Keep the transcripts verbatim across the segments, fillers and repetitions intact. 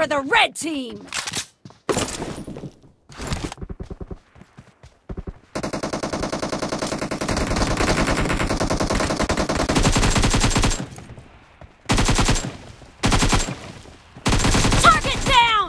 for the red team! Target down!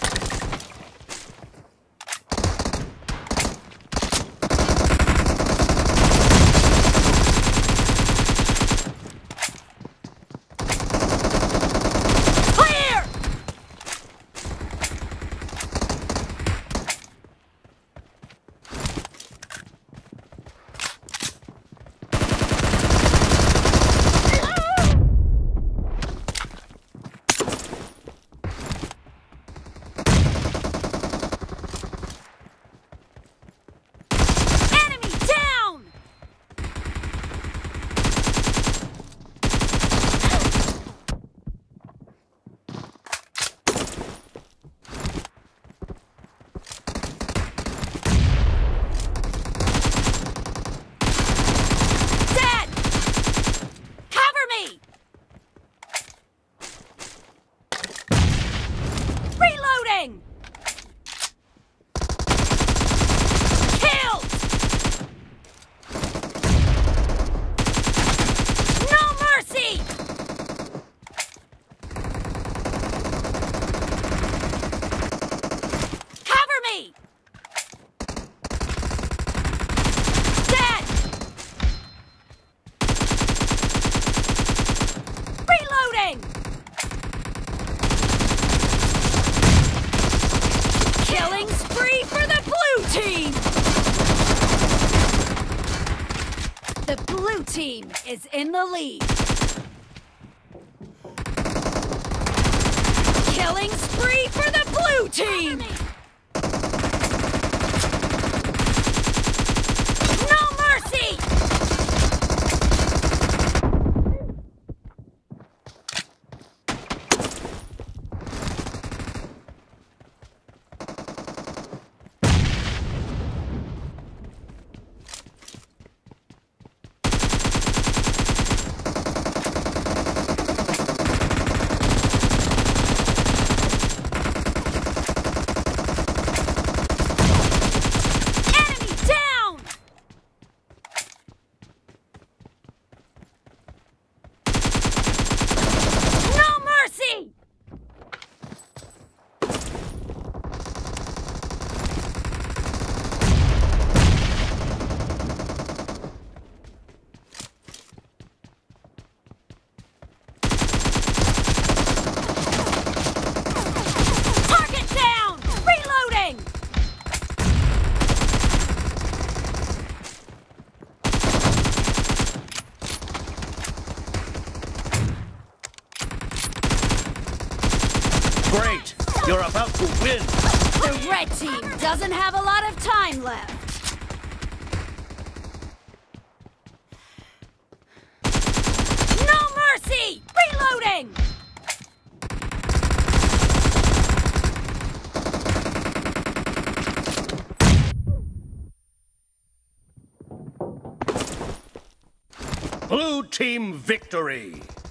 Killing spree for the blue team! The blue team is in the lead. Killing spree for the blue team! No mercy! Great! You're about to win! The red team doesn't have a lot of time left. No mercy! Reloading! Blue team victory!